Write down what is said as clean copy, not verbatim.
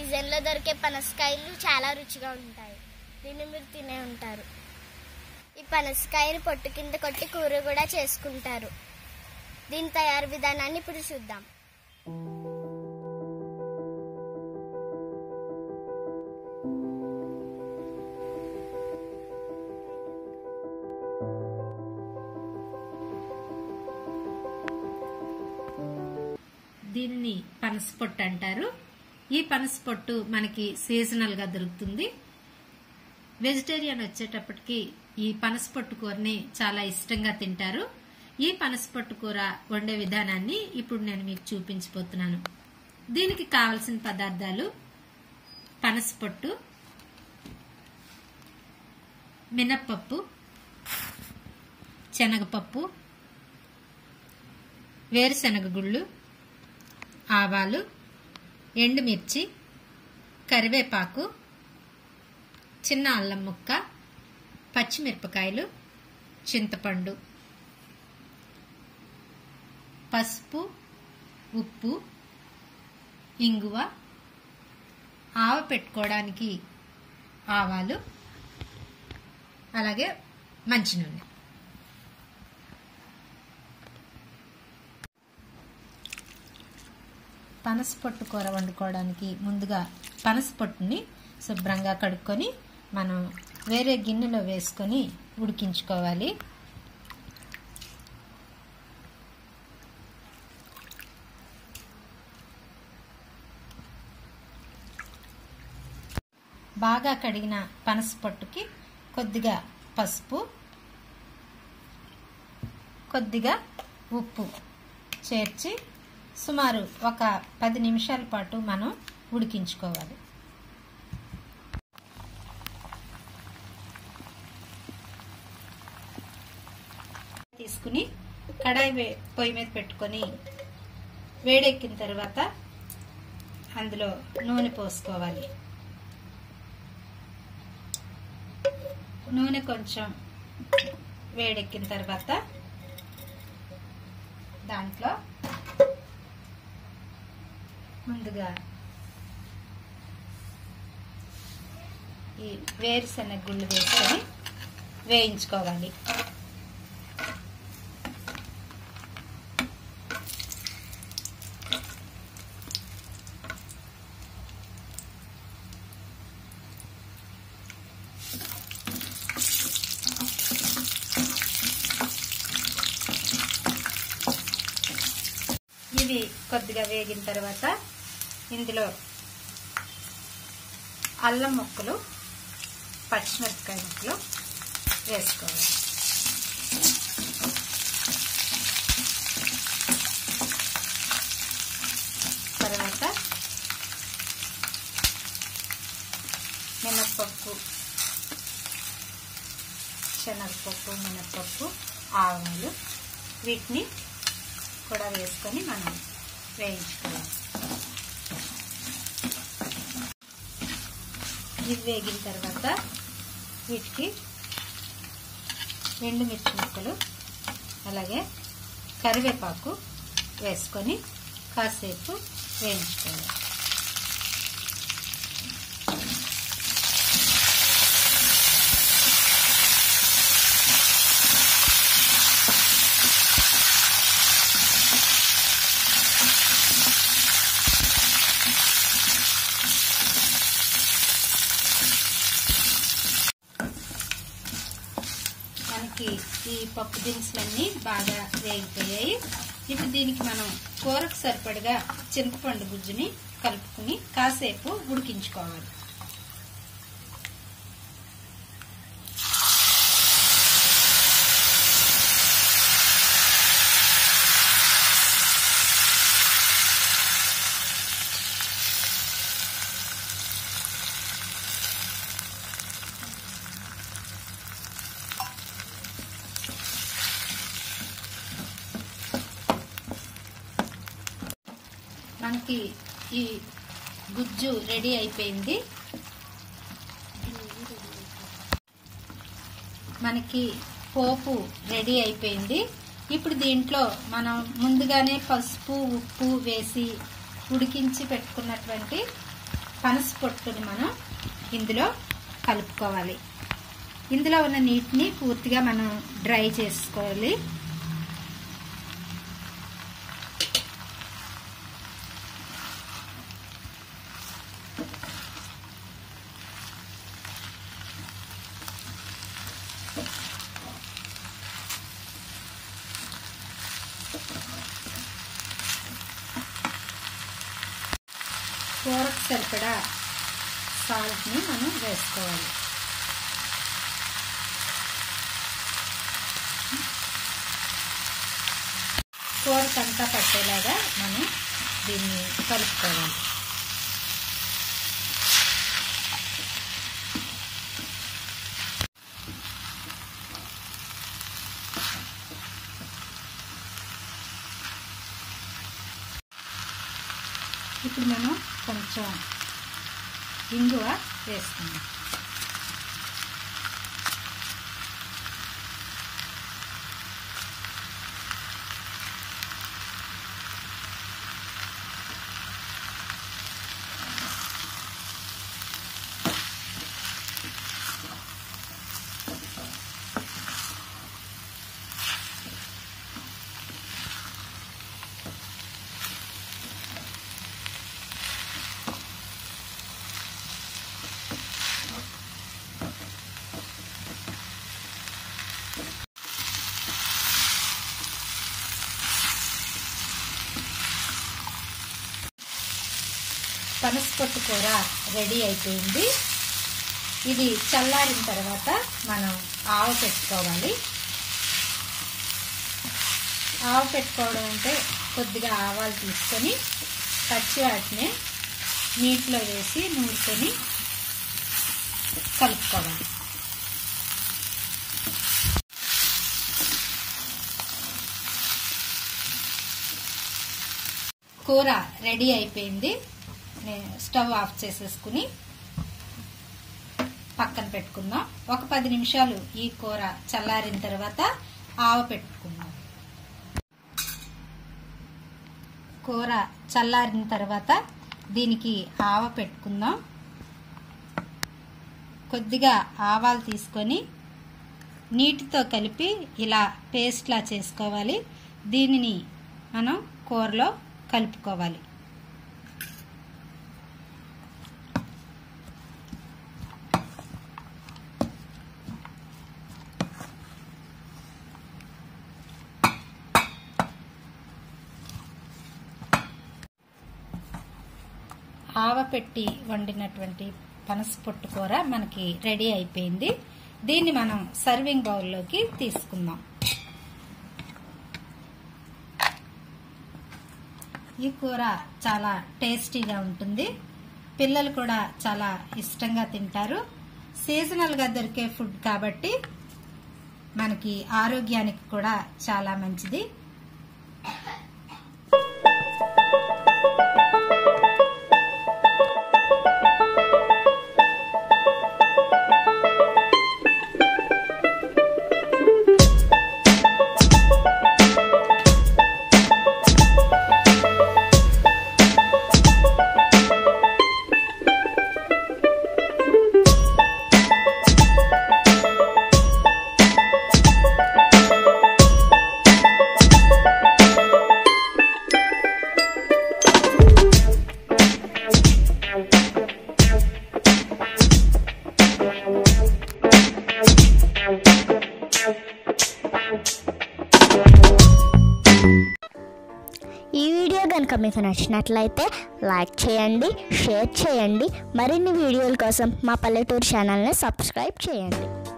సీజన్లో దొరికే పనసకాయలు చాలా రుచిగా ఉంటాయి. దీన్ని మీరు తినే ఉంటారు. ఈ పనసకాయని పొట్టు కింద కొట్టి కూర కూడా చేసుకుంటారు. దీని తయారు విధానాన్ని ఇప్పుడు చూద్దాం. దీన్ని పనసపొట్టు అంటారు. ఈ పనసపొట్టు మనకి సీజనల్ గా దొరుకుతుంది. వెజిటేరియన్ వచ్చేటప్పటికి ఈ పనసపొట్టు కూరని చాలా ఇష్టంగా తింటారు. ఈ పనసపొట్టు కూర వండే విధానాన్ని ఇప్పుడు నేను మీకు చూపించబోతున్నాను. దీనికి కావలసిన పదార్థాలు: పనసపొట్టు, మినప్పప్పు, శనగపప్పు, వేరుశనగ గుళ్ళు, ఆవాలు, ఎండుమిర్చి, కరివేపాకు, చిన్న అల్లం ముక్క, పచ్చిమిరపకాయలు, చింతపండు, పసుపు, ఉప్పు, ఇంగువ, ఆవ పెట్టుకోవడానికి ఆవాలు, అలాగే మంచినూనె. పనసపొట్టు కూర వండుకోవడానికి ముందుగా పనసపొట్టుని శుభ్రంగా కడుక్కొని మనం వేరే గిన్నెలో వేసుకొని ఉడికించుకోవాలి. బాగా కడిగిన పనసపొట్టుకి కొద్దిగా పసుపు, కొద్దిగా ఉప్పు చేర్చి సుమారు ఒక 10 నిమిషాల పాటు మనం ఉడికించుకోవాలి. తీసుకుని కడాయి పొయ్యి మీద పెట్టుకొని వేడెక్కిన తర్వాత అందులో నూనె పోసుకోవాలి. నూనె కొంచెం వేడెక్కిన తర్వాత దాంట్లో ముందుగా ఈ వేరుశనగ గుళ్ళు వేసుకొని వేయించుకోవాలి. ఇవి కొద్దిగా వేగిన తర్వాత ఇందులో అల్లం ముక్కలు, పచ్చిమిరపకాయ ముక్కలు వేసుకోవాలి. తర్వాత మినప్పప్పు, శనగపప్పు, మినప్పప్పు, ఆవాలు వీటిని కూడా వేసుకొని మనం వేయించుకోవాలి. ఇవి వేగిన తర్వాత వీటికి ఎండుమిర్చి ముక్కలు అలాగే కరివేపాకు వేసుకొని కాసేపు వేయించుకోవాలి. ఈ పప్పు దినుసులన్నీ బాగా వేగిపోయాయి. ఇప్పుడు దీనికి మనం కూరకు సరిపడగా చింతపండు గుజ్జుని కలుపుకుని కాసేపు ఉడికించుకోవాలి. మనకి ఈ గుజ్జు రెడీ అయిపోయింది. మనకి పోపు రెడీ అయిపోయింది. ఇప్పుడు దీంట్లో మనం ముందుగానే పసుపు, ఉప్పు వేసి ఉడికించి పెట్టుకున్నటువంటి పనస పొట్టుని మనం ఇందులో కలుపుకోవాలి. ఇందులో ఉన్న నీటిని పూర్తిగా మనం డ్రై చేసుకోవాలి. కూరకు సరిపడా సాల్ట్ని మనం వేసుకోవాలి. కూరకంతా పట్టేలాగా మనం దీన్ని కలుపుకోవాలి. ఇప్పుడు మనం కొంచెం ఇంగువ వేసుకుందాం. పనస పొట్టు కూర రెడీ అయిపోయింది. ఇది చల్లారిన తర్వాత మనం ఆవ పెట్టుకోవాలి. ఆవ పెట్టుకోవడం అంటే కొద్దిగా ఆవాలు తీసుకొని పచ్చి వాటిని నీటిలో వేసి నూరుకొని కలుపుకోవాలి. కూర రెడీ అయిపోయింది. స్టవ్ ఆఫ్ చేసేసుకుని పక్కన పెట్టుకుందాం. ఒక 10 నిమిషాలు ఈ కూర చల్లారిన తర్వాత ఆవ పెట్టుకుందాం. కూర చల్లారిన తర్వాత దీనికి ఆవ పెట్టుకుందాం. కొద్దిగా ఆవాలు తీసుకొని నీటితో కలిపి ఇలా పేస్ట్లా చేసుకోవాలి. దీనిని మనం కూరలో కలుపుకోవాలి. ఆవ పెట్టి వండినటువంటి పనస పొట్టు కూర మనకి రెడీ అయిపోయింది. దీన్ని మనం సర్వింగ్ బౌల్లోకి తీసుకుందాం. ఈ కూర చాలా టేస్టీగా ఉంటుంది. పిల్లలు కూడా చాలా ఇష్టంగా తింటారు. సీజనల్గా దొరికే ఫుడ్ కాబట్టి మనకి ఆరోగ్యానికి కూడా చాలా మంచిది. ఈ వీడియో కనుక మీకు నచ్చినట్లయితే లైక్ చేయండి, షేర్ చేయండి. మరిన్ని వీడియోల కోసం మా పల్లెటూరు ఛానల్ని సబ్స్క్రైబ్ చేయండి.